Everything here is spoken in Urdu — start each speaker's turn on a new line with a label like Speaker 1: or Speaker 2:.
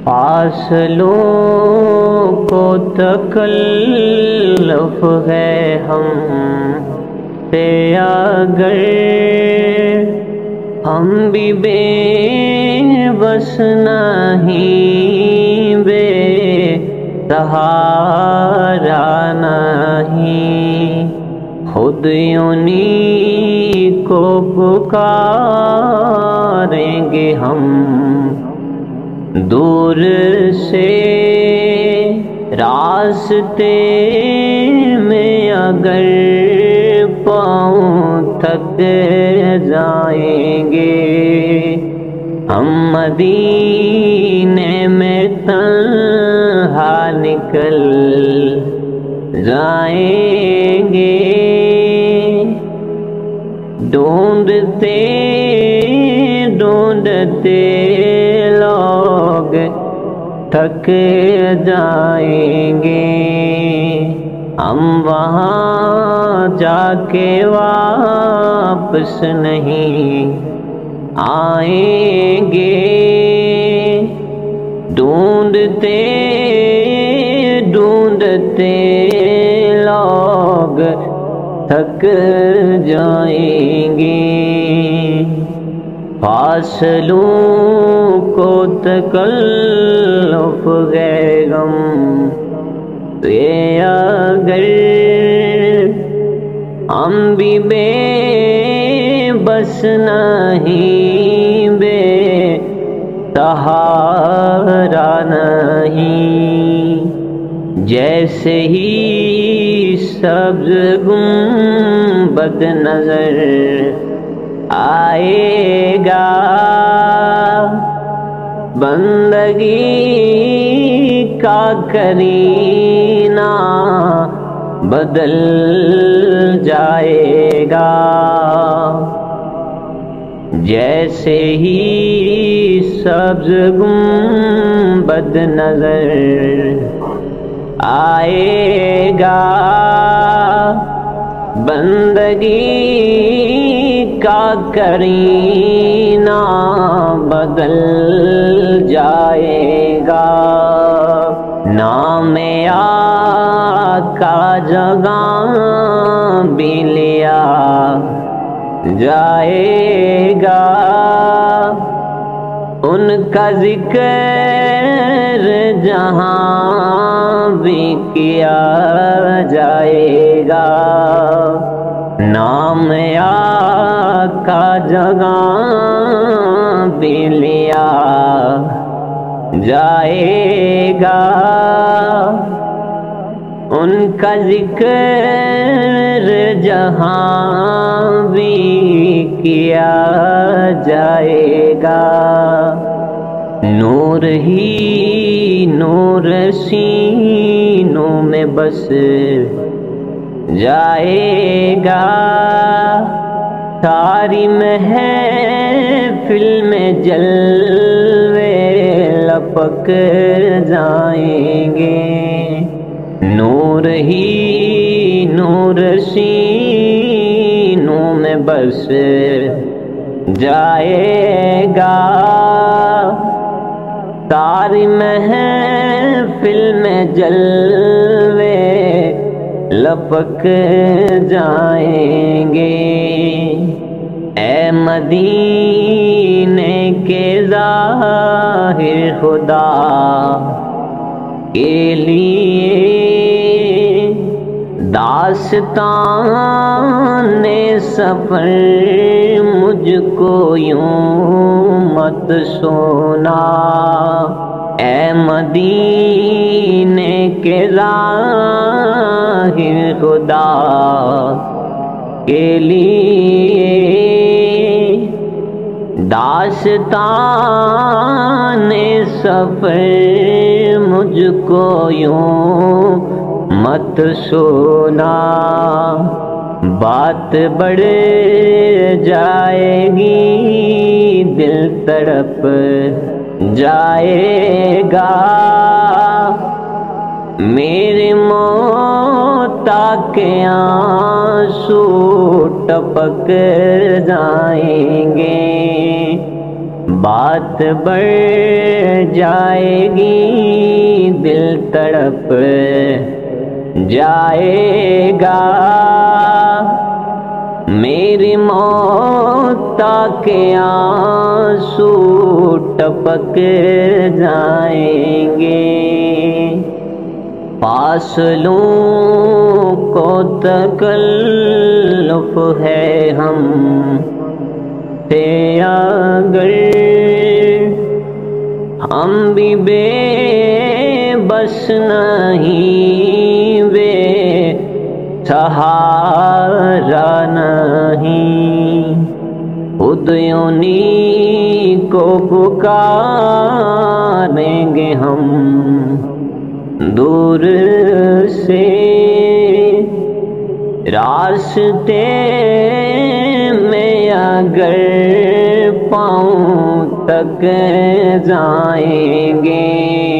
Speaker 1: فاصلوں کو تکلف ہے ہم سے اگر ہم بھی بے بس نہیں، بے سہارا نہیں، خود انہی کو پکاریں گے ہم دور سے راستے میں اگر پاؤں تھک جائیں گے، ہم مدینے میں تنہا نکل جائیں گے، ڈھونڈتے ڈھونڈتے لوگ تھک جائیں گے، ہم وہاں جا کے واپس نہیں آئیں گے، ڈھونڈتے ڈھونڈتے لوگ تھک جائیں گے، فاصلوں کو تکلف ہے غم یہ اگر ہم بھی بے بس نہیں، بے سہارا نہیں، جیسے ہی سبز گنبد نظر آئے گا، بندگی کا کرینہ بدل جائے گا، جیسے ہی سبز گنبد نظر آئے گا، بندگی کا کرینہ بدل جائے گا، نام آقا جگہ بھی لیا جائے گا، ان کا ذکر جہاں بھی کیا جائے گا، نام آقا جگہ بھی لیا جائے گا، ان کا ذکر جہاں بھی کیا جائے گا، نور ہی نور سینوں میں بس جائے گا، ساری محفل میں جلوے لپک جائیں گے، نور ہی نور سینوں میں بس جائے گا، ساری محفل میں جلوے لپک جائیں گے، اے مدینے کے ظاہر خدا کے لیے داستان سفر مجھ کو یوں مت سونا، اے مدینے کے ظاہر خدا کے لیے داستان سفر مجھ کو یوں مت سونا، بات بڑھ جائے گی دل تڑپ جائے گا، میرے موت کے آنسو ٹپک جائیں گے، بات بڑھ جائے گی دل تڑپ جائے گا، میری موت تاکہ آنسو ٹپک جائیں گے، فاصلوں کو تکلف ہے ہم سے اگر، ہم بھی بے بس نہیں، بے سہارا نہیں، خود انہی کو پکاریں گے ہم دور سے، راستے میں اگر پاؤں تک جائیں گے،